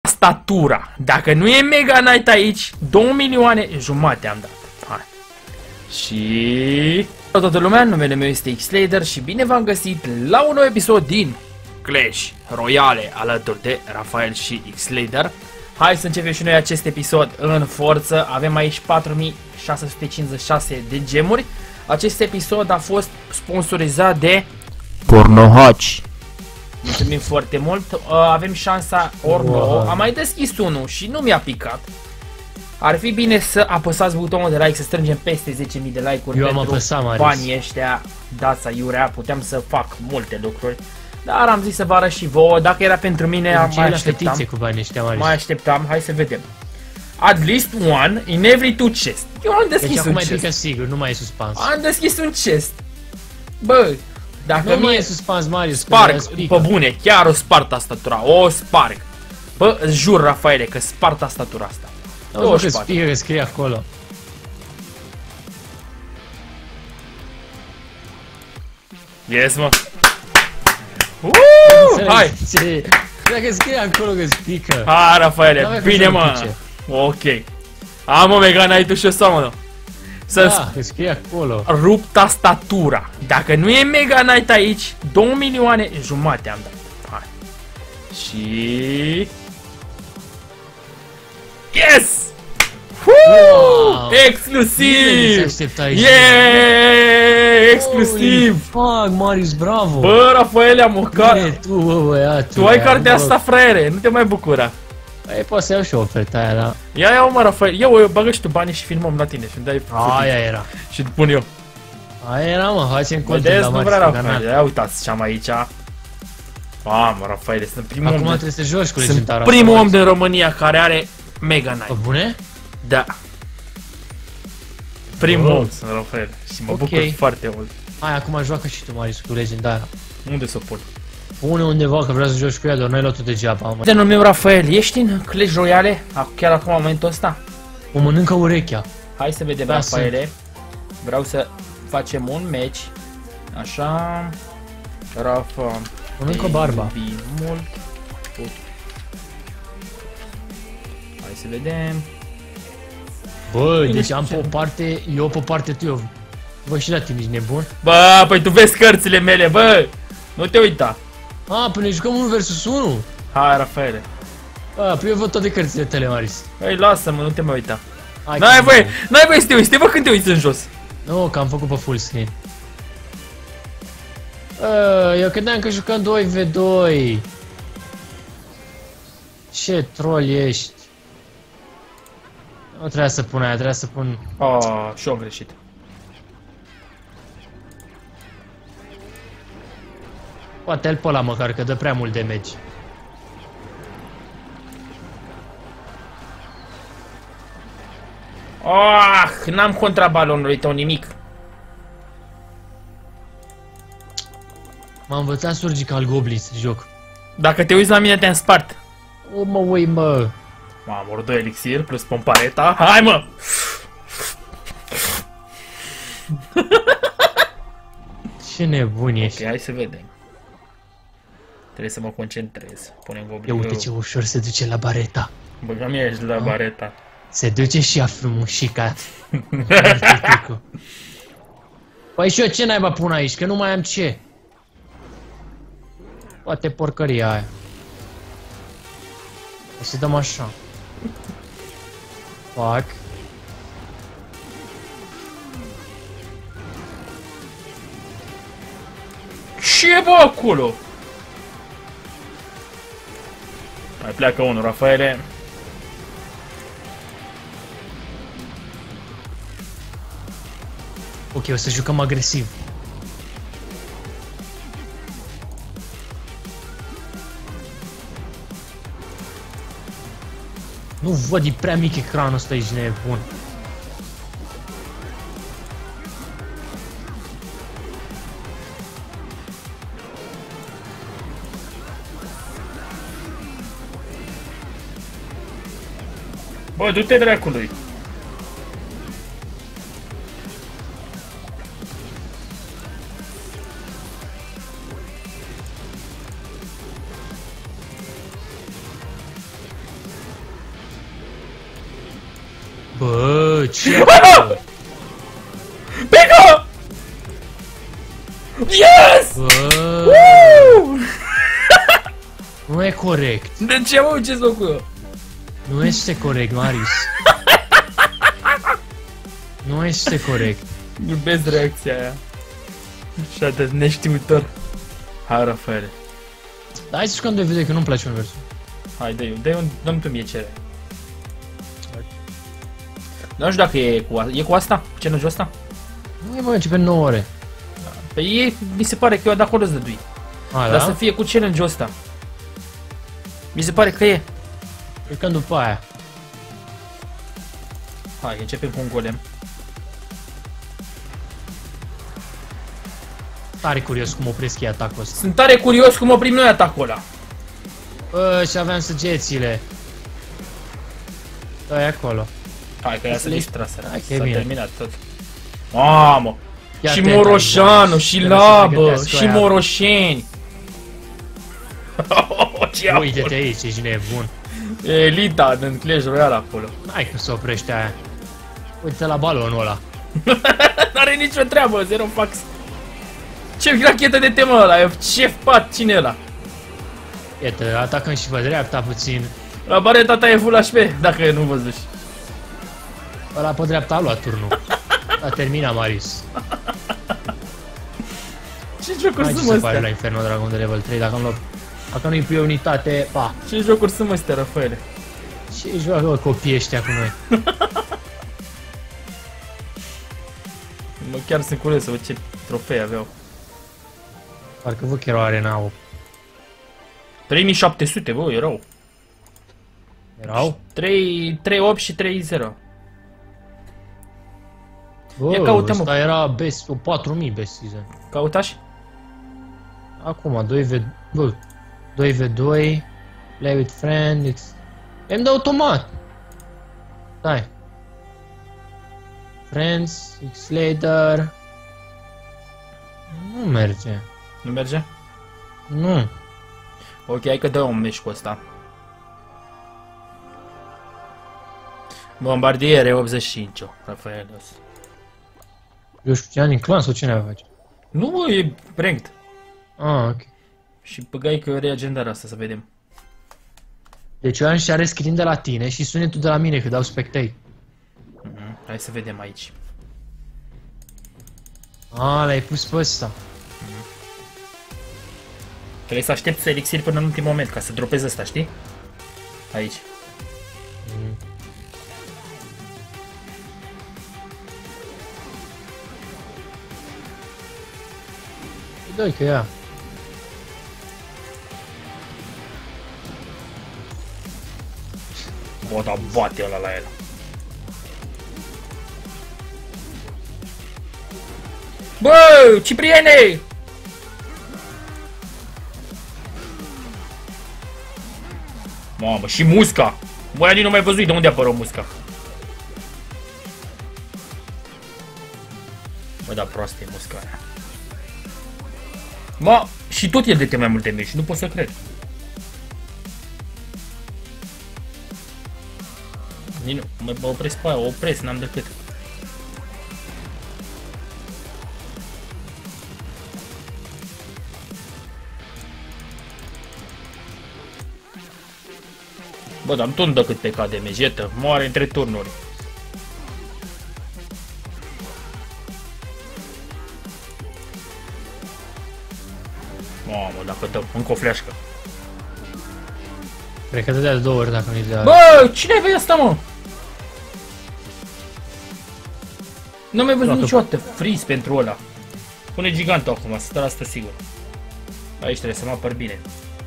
Statura. Dacă nu e Mega Knight aici, 2 milioane jumate am dat. Hai. Și... toată lumea, numele meu este Xlader și bine v-am găsit la un nou episod din Clash Royale alături de Rafael și Xlader. Hai să începem și noi acest episod în forță. Avem aici 4656 de gemuri. Acest episod a fost sponsorizat de Pornohaci. Mulțumim foarte mult. Avem șansa ori nouă. Am mai deschis unul și nu mi-a picat. Ar fi bine să apăsați butonul de like, să strângem peste 10.000 de like-uri pentru banii ăștia. Dați aiurea, puteam să fac multe lucruri. Dar am zis să vă arăt și vouă. Dacă era pentru mine, mai așteptam. Hai să vedem. At least one in every two chest. Eu am deschis deci un acum chest. mai pică sigur, nu mai e suspans. Am deschis un chest. Bă, dacă nu mai e suspans, Marius. Sparg, pe bune, chiar o spart tastatura. O sparg. Bă, îți jur, Rafaele, că spart tastatura asta. Nu, că spică, că scrie acolo. Yes, mă. Hai! Dacă scrie acolo că spică. Hai, Rafaele, bine, mă. Ok. Am o Mega Knight-ul și o să mă. Da, că scrie acolo. Rup tastatura. Dacă nu e Mega Knight aici, 2 milioane jumate am dat. Hai. Și... Yes! Wow! Exclusiv! Yeah! Exclusiv! Fuck, Marius, bravo! Bă, Rafaele, am o carte. Tu, bă, băiatul. Tu ai cartea asta, fraiere, nu te mai bucura. Ei, poți să iau și o ofertă aia, da? Ia, mă, Rafael, eu bagă și tu banii și filmăm la tine și îmi dai... Aia era. Și îl pun eu. Aia era, mă, hai să-mi content la Vedeți, nu vrea Marius. Rafael, ia uitați ce am aici. Mamă, Rafaele, sunt primul Acum om trebuie să joci cu legendara. Sunt primul om din România care are Mega Knight. Pe bune? Da. Primul om sunt, Rafael, și mă bucur foarte mult. Hai, acum joacă și tu, Marius, cu legendara. Unde să o pun? Pune undeva, că vreau să joci cu ea, doar n-ai luat-o degeaba, mă. Prietenul meu, Rafael, ești în Clash Royale? Chiar acum, în momentul ăsta? O mănâncă urechea. Hai să vedem, Rafaele. Vreau să facem un match. Așa. Rafa. Mănâncă barba. Mult. Hai să vedem. Bă, deci am pe o parte, eu pe o parte, tu eu. Bă, și la tine ești nebun? Bă, păi tu vezi cărțile mele, bă! Nu te uita! A, până ne jucăm 1 vs 1? Hai, Rafaele. A, păi eu văd toate cărțile tale, Marius. Băi, lasă-mă, nu te mai uita. N-ai voie să te uiți, te văd când te uiți în jos. Nu, că am făcut pe full screen. Eu credeam că jucăm 2v2. Ce troll ești. Nu trebuia să pun aia, trebuia să pun... și-o am greșit. Poate-l pe ăla măcar, că dă prea mult damage. N-am contra balonului tău nimic. M-am învățat Surgical Goblin să joc. Dacă te uiți la mine, te-am spart. O, mă, ui, mă. Mamă, ori 2 elixir plus pompareta. Hai, mă! Ce nebun ești. Ok, hai să vedem. Trebuie să mă concentrez. Punem Ia goblinul. uite ce ușor se duce la bareta. Băgam ești la bareta. Se duce și a frumușica. Păi și eu ce naiba pun aici? Că nu mai am ce. Poate porcăria aia. O să dăm așa. Fac. Ce bă acolo? Mai pleacă unul, Rafaele. Ok, o să jucăm agresiv. Nu văd, e prea mic ecranul ăsta, ești nebun. Bă, du-te dracului. Bă, ce? Pică! Yes! Bă, Woo! nu e corect. De ce mă uciți locul? Nu este corect, Marius. Nu este corect. Iubesc reacția aia. Așa de neștiutor. Hai, Rafaele. Dar hai să jucăm 2v2 că nu-mi place universul. Hai, dă-mi tu mie cere. Nu știu dacă e cu asta? Cu challenge-ul ăsta? Nu e, bă, începe 9 ore. Păi mi se pare că eu de acolo îți dădui. A, Dar da? să fie cu challenge-ul ăsta. Mi se pare că e. Jucăm după aia. Hai, începem cu un golem. Tare curios cum opresc ei atacul ăsta. Sunt tare curios cum oprim noi atacul ăla. Bă, și aveam săgețile. Dă-i acolo. Hai că ea se distraseră. Hai că e S-a bine. terminat tot. Mamă! Ia Și atent, Moroșanu, aici. și Trebuie să Labă, pregătească și aia. Moroșeni. Ce Uite-te aici, ești nebun. E elita din Clash Royale acolo. Hai că se oprește aia. Uite la balonul ăla. N-are nicio treabă, zero fax. Ce rachetă de temă ăla, e ce pat, cine e ăla? Iată, atacăm și pe dreapta puțin. La bareta ta e full HP, dacă nu văzuși. Ăla pe dreapta a luat turnul. A terminat Marius. Ce jocuri Mai ce sunt se mă pare la astea? Inferno Dragon de level 3 dacă nu-i pui unitate, pa. Ce jocuri sunt mă astea, Rafaele? Ce joacă copiii ăștia cu noi? Mă, chiar sunt curios să văd ce trofei aveau. Parcă văd că erau arena 8. 3700, bă, erau. Erau? 3-8 și 3-0. Bă, Ia caută-mă. ăsta era best, 4000 best season. Căutași? Acum, 2v2, play with friends, îmi dă automat. Stai. Friends, X later. Nu merge. Nu merge? Nu. Ok, hai că dă un meci cu ăsta. Bombardiere 85, Rafael. Eu știu cine din clan sau cine mai face? Nu, bă, e ranked. Ah, ok. Și băgai că e legendară asta, să vedem. Deci eu am și are screen de la tine și sunetul de la mine că dau spectate. Hai să vedem aici. Ah, l-ai pus pe ăsta. Trebuie să aștepți elixir până în ultimul moment ca să dropezi ăsta, știi? Aici. Dă-i că ia. Bă, dar bate ăla la el. Bă, Cipriene! Mamă, și musca! Băi, nici nu mai văzut de unde a apărut musca. Bă, da, proastă e musca aia. Bă, și tot el dete mai multe meci, nu pot să cred. Nici nu, mă opresc pe aia, o opresc, n-am decât. Bă, dar nu dă cât pe cade mejetă, moare între turnuri. Mamă, dacă dăm, încă o fleașcă. Cred că dădea de 2 ori dacă nu-i dea. Bă, cine vei asta, mă? Nu mi-ai văzut Dacă- niciodată freeze pentru ăla. Pune gigantul acum, 100% sigur. Aici trebuie să mă apăr bine.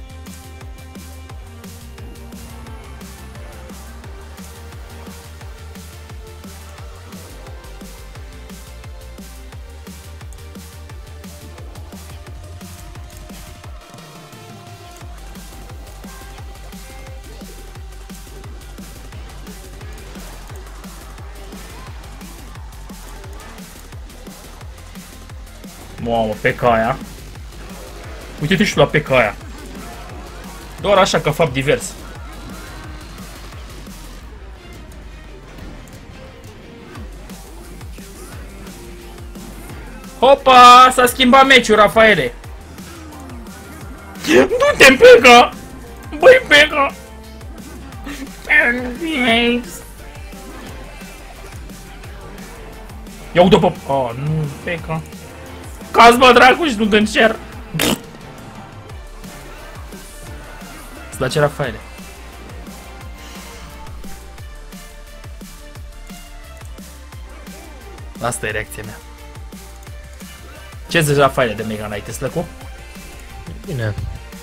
Mamă, pe aia. Uite-te și tu la pe aia. Doar așa, ca fapt divers. Hopa, s-a schimbat meciul, Rafaele. Du-te, Pega! Băi, Pega! Ia uite, pă... Oh, nu, Pega. Cazi, bă, dracu, și nu dă în cer. Îți place, Rafaele? Asta e reacția mea. Ce zici, Rafaele, de Mega Knight? Îți plăcu? Bine.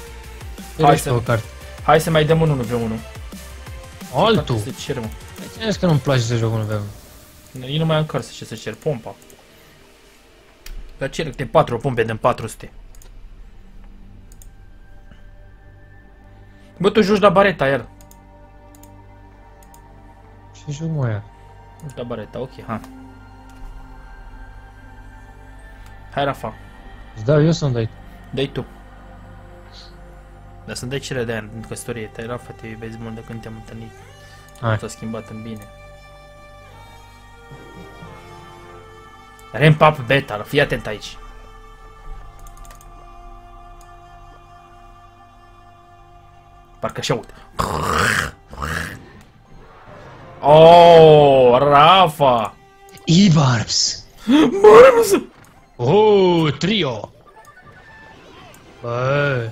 Hai să mai dăm un 1v1. Altul? Ce cer, mă? Ține că nu-mi place să joc 1v1. Eu nu mai am cărți, ce să cer, pompa. Dar cer câte 4 pompe de 400. Bă, tu joci la bareta, el. Ce joc, mă, aia? Joci la bareta, ok, ha. Hai, Rafa. Îți dau eu să-mi dai? Dai tu. Dar să-mi dai cele de aia în căsătorie. Tai, Rafa, te iubesc mult de când te-am întâlnit. Hai. S-a schimbat în bine. Ramp up beta, fii atent aici. Parcă așa uite. Oh, Rafa! E-Barbs! Barbs! Oh, trio! Bă!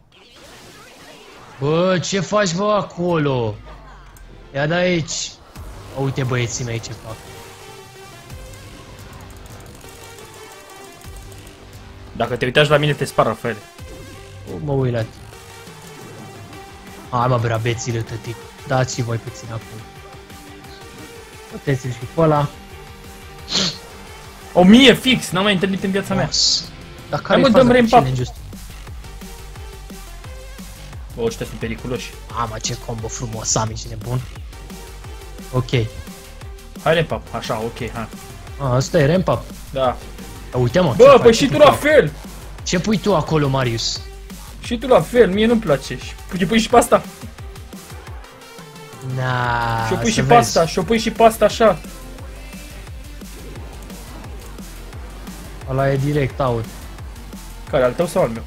Bă, ce faci, bă, acolo? Ia de aici! Uite, băieții mei, ce fac. Dacă te uitași la mine, te spar, Rafael. Mă uit la tine. Hai, mă, brabețile, tătic. Dați și voi puțin acolo. Puteți-l și pe ăla. 1000 fix, n-am mai întâlnit în viața mea. Dar care e faza cu challenge-ul ăsta? Bă, ăștia sunt periculoși. Mamă, ce combo frumos am, ești nebun. Ok. Hai, ramp up, așa, ok, hai. Asta e ramp up. Da. Uite, mă. Bă, păi și tu la fel! Ce pui tu acolo, Marius? Și tu la fel, mie nu-mi place. Și pui și pe asta. Na, și-o pui și pe asta, și-o pui și pe asta, așa. Ăla e direct out. Care, al tău sau al meu?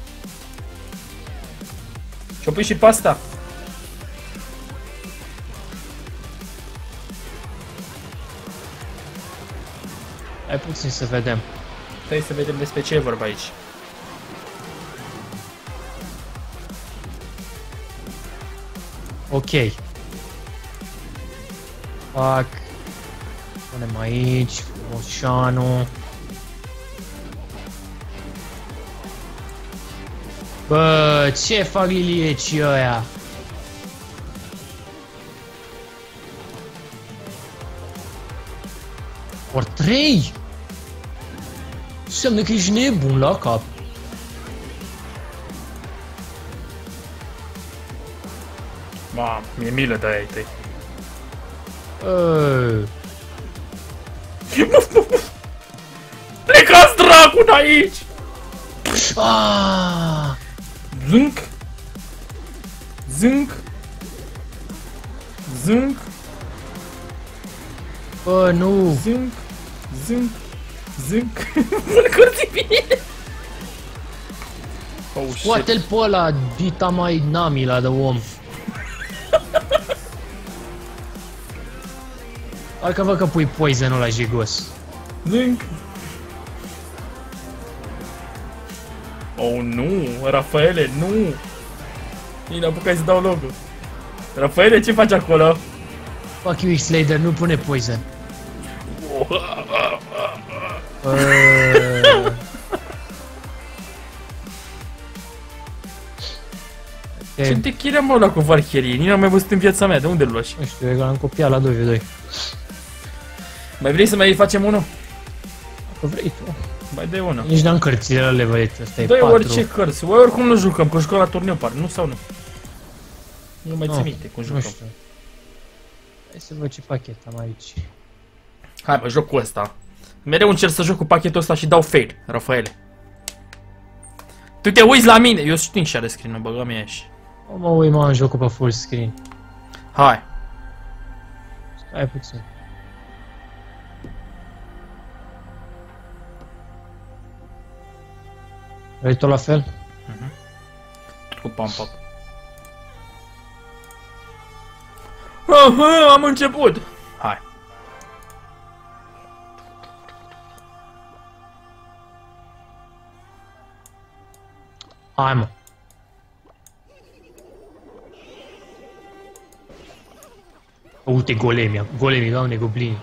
Și-o pui și pe asta. Hai puțin să vedem. Stai să vedem despre ce e vorba aici. Ok. Fac. Punem aici, frumos. Bă, ce fac liliecii ăia? Ori 3? Înseamnă că ești nebun la cap. Mamă, mi-e milă de aia tăi. Plecați dracu de aici! Zânc! Zânc! Zânc! Bă, nu! Zânc! Zânc! Zânc! Îl curți bine! Oh, shit! Scoate-l pe ăla, dita mai namila de om! Hai că văd că pui poison-ul ăla jigos. Zânc! Oh, nu! Rafaele, nu! Nici n-apucai să dau logo. Rafaele, ce faci acolo? Fuck you, X-Slader, nu pune poison. Ce te chirea, mă, ăla cu Valkyrie? Nici n-am mai văzut în viața mea, de unde-l luași? Nu știu, eu l-am copiat la 2v2. Mai vrei să mai facem unul? Dacă vrei tu. Mai dai una. Nici n-am cărțile la levelit, ăsta e 4. patru. Orice cărți, oricum nu jucăm, că jucăm la turneu, par, nu sau nu? Nu mai țin minte cum jucăm. Nu știu. Hai să văd ce pachet am aici. Hai, bă, joc cu ăsta. Mereu încerc să joc cu pachetul ăsta și dau fail, Rafaele. Tu te uiți la mine, eu sting share screen-ul, băga mea și. O, mă uit, mă, în jocul pe full screen. Hai. Stai puțin. Vrei tot la fel? Tot cu pump-up. Aha, am început! Hai. Hai, mă. Uite golemii, doamne, goblini.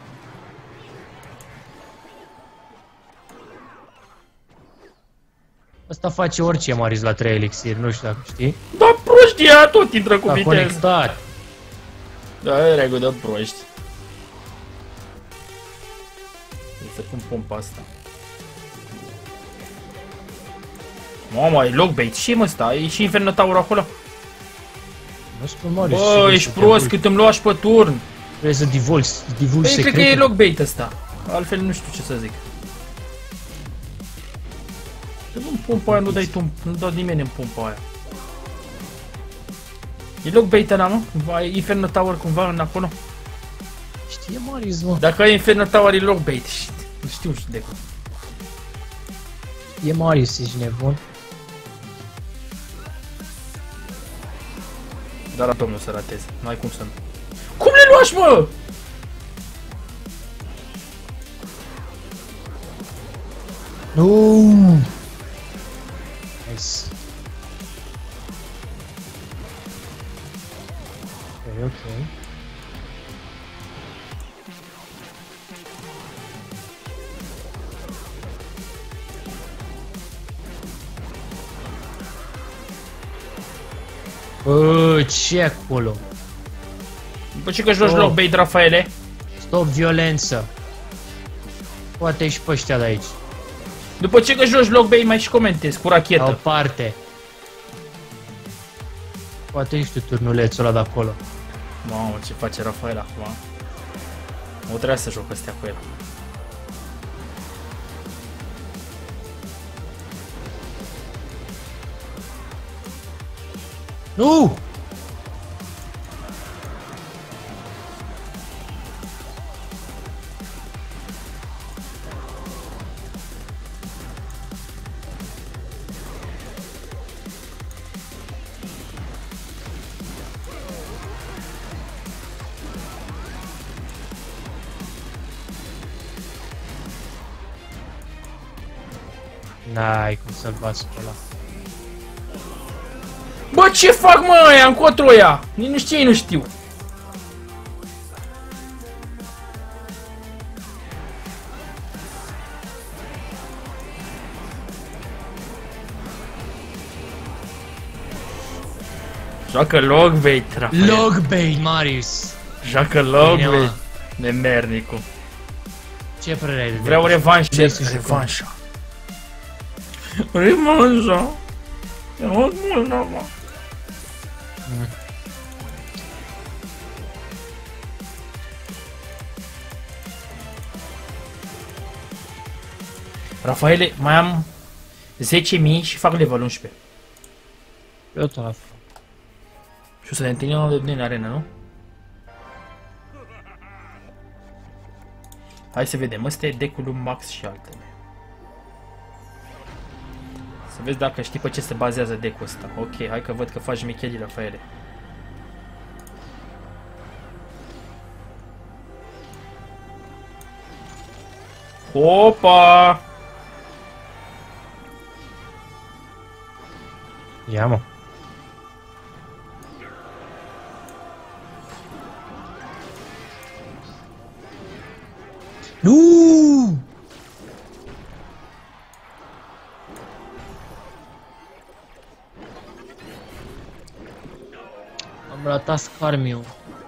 Asta face orice Marius la 3 elixir, nu știu dacă știi. Da, prostia, tot intră cu A viteză. conectat. Da, e regulă de proști. Trebuie să pun pompa asta. Mamă, e logbait. Ce-i mă ăsta? E și Infernotaur acolo? Nu spun Marius. Bă, ești prost cât îmi lași pe turn. Trebuie să divulgi Păi, secretul. cred că e logbait ăsta. Altfel nu știu ce să zic. În pompa aia nu dai tu, nu dau nimeni în pompa aia. E logbait ăla, mă? Ai Inferno Tower cumva în acolo? Știe Marius, mă. Dacă ai Inferno Tower e logbait. Nu știu de cum. E Marius, ești nebun. Dar domnul să rateze, nu ai cum să nu. Cum le luași, mă? Nu. Nice. Ok. Bă, ce acolo? După ce că joci logbait, Rafaele? Stop violență. Poate și pe ăștia de aici. După ce că joci logbait, mai și comentezi cu La o rachetă. parte. Poate ești tu turnulețul ăla de acolo. Mamă, ce face Rafael acum? Nu trebuia să joc astea cu el. Nu! N-ai cum să-l bați pe ăla. Bă, ce fac, mă, ăia, încotro ăia? Nici ei nu știu. Joacă logbait, Rafael. Logbait, Marius! Joacă logbait. Nemernicu. Ce părere ai de Vreau revanșă. Vrei să Revanșa. Revanșa. Eu mult, mă. Rafaele, mai am 10.000 și fac level 11. Eu tot la fel. Și o să ne întâlnim în arena, nu? Hai să vedem, ăsta e deck-ul lui Max și altele. Să vezi dacă știi pe ce se bazează deck-ul ăsta. Ok, hai că văd că faci michelii, Rafaele. Opa! Ia, mă. Nu! Am ratat Scarmiu.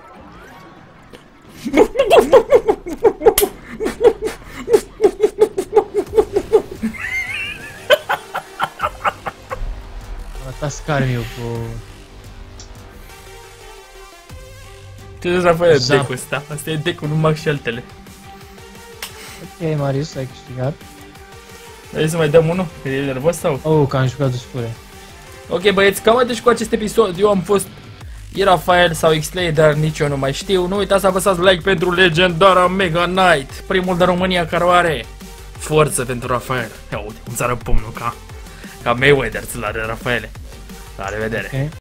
Am ratat Scarmiu cu... Ce zici, Rafaele, Zap. deck-ul ăsta? Asta e deck-ul lui Max și altele. Ok, Marius, ai câștigat. Vrei să mai dăm unul? Că e nervos sau? Oh, că am jucat uspure. Ok, băieți, cam atât și cu acest episod. Eu am fost Rafael sau Xlay, dar nici eu nu mai știu. Nu uitați să apăsați like pentru legendara Mega Knight, primul de România care o are. Forță pentru Rafael. Ia uite, cum țară pumnul ca. Ca Mayweather ți l-are, Rafaele. La revedere. Okay.